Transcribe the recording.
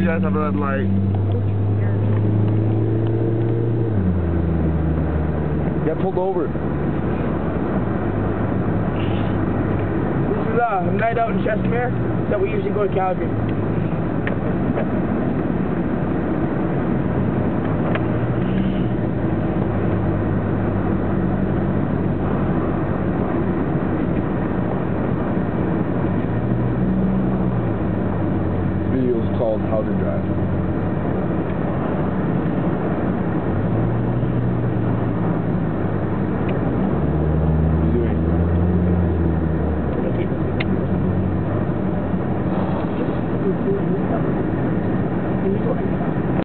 guys have a red light. Get pulled over. This is a night out in Chestermere that we usually go to Calgary. This video is called How to Drive.